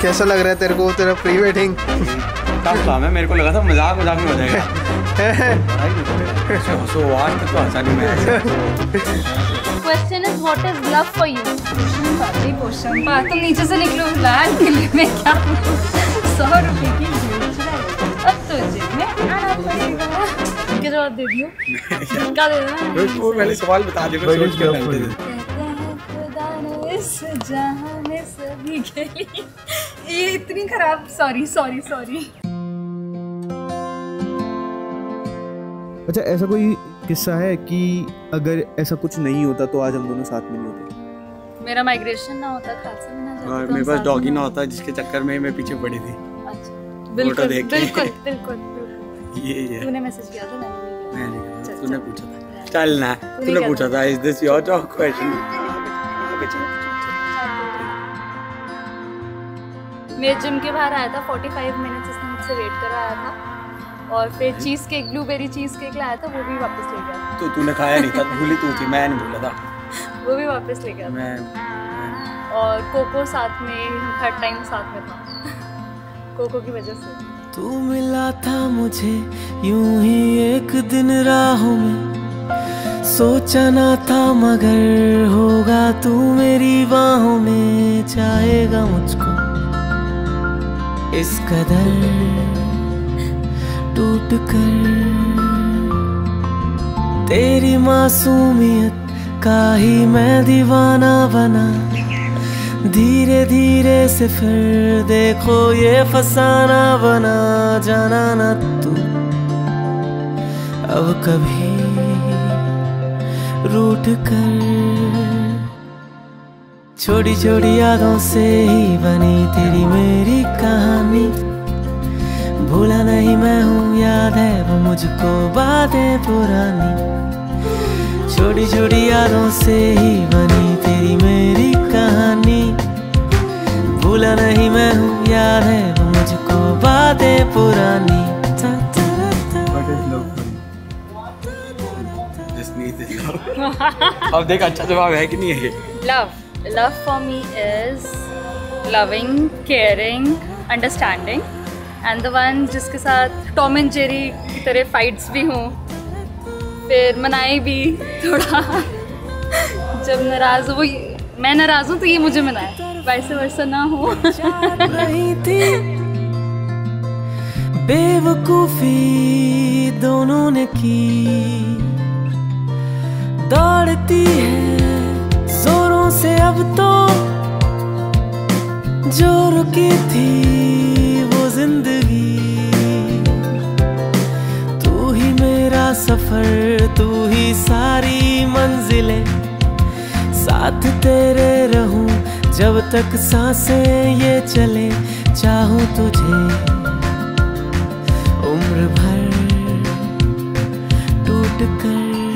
कैसा लग रहा है तेरे को तेरा प्री वेडिंग? टफ था, मेरे को लगा था मजाक में हो जाएगा। सो आज तक तो हंसा नहीं मैं। Question is what is love for you? Question पास तुम नीचे से निकलो लाल किले में क्या 100 रुपए की बेच रहा है, अब तो जेब में आना पड़ेगा। क्या जवाब दे दियो? क्या दे देना? वो पहले सवाल बता दे। कहते हैं खुदा ने इस जहां में सभी के लिए, ये इतनी खराब, सॉरी। अच्छा, ऐसा कोई किस्सा है कि अगर ऐसा कुछ नहीं होता तो आज हम दोनों साथ में नहीं होते? मेरा माइग्रेशन ना होता, खालसा में ना जाता, और मेरे पास डॉगी ना होता जिसके चक्कर में मैं पीछे पड़ी थी। अच्छा, बिल्कुल। ये तूने मैसेज किया था, मैंने नहीं किया। तूने पूछा था। चल ना, तूने पूछा था इज दिस योर क्वेश्चन? मेरे जिम के बाहर आया था 45 मिनट्स, इसने मुझसे वेट कर आया था, और फिर cheese cake, blueberry cheese cake लाया था, वो भी वापस ले गया। तो तूने खाया नहीं था, भूली तू थी, मैं नहीं भूला था। वो भी वापस ले गया मैं और कोको साथ में, हर टाइम साथ में था कोको की वजह से। तू मिला था मुझे यूं ही एक दिन राहों में, सोचा ना था मगर होगा तू मेरी बाहों में, चाहेगा मुझको इस कदर टूट कर, तेरी मासूमियत का ही मैं दीवाना बना, धीरे धीरे से फिर देखो ये फसाना बना, जाना ना तू अब कभी रूठ कर, छोटी छोटी यादों से ही बनी तेरी मेरी कहानी, भूला नहीं मैं हूँ, याद है वो मुझको बातें पुरानी, छोटी छोटी यादों से ही बनी तेरी मेरी कहानी, भूला नहीं मैं हूँ, याद है वो मुझको बातें पुरानी। अब देख अच्छा जवाब है कि नहीं है? Love for me is loving, caring, understanding, and the one जिसके साथ टॉम एंड जेरी की तरह फाइट्स भी हों, फिर मनाए भी थोड़ा, जब नाराज हो मैं नाराज हूँ तो ये मुझे मनाए, वैसे वैसा ना हो। बेवकूफी दोनों ने की, दौड़ती है जोरों से अब तो, जो रुकी थी वो जिंदगी, तू ही मेरा सफर, तू ही सारी मंजिलें, साथ तेरे रहूं जब तक सांसें ये चले, चाहूं तुझे उम्र भर टूट कर,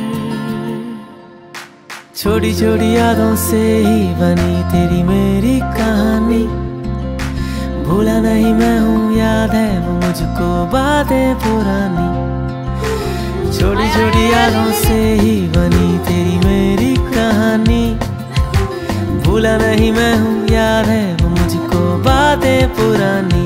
छोटी छोटी यादों से ही बनी तेरी मेरी कहानी, भूला नहीं मैं हूँ, याद है वो मुझको बातें पुरानी, छोटी छोटी यादों से ही बनी तेरी मेरी कहानी, भूला नहीं मैं हूँ, याद है वो मुझको बातें पुरानी।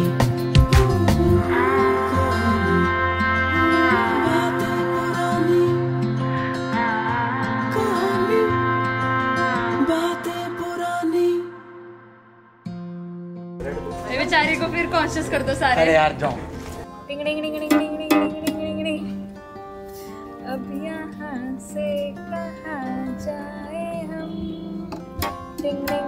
बेचारे को फिर कॉन्शियस कर दो सारे। अरे यार जाओ। टिंग टिंग टिंग टिंग टिंग टिंग टिंग टिंग, अब यहाँ से कहाँ जाए हम, टिंग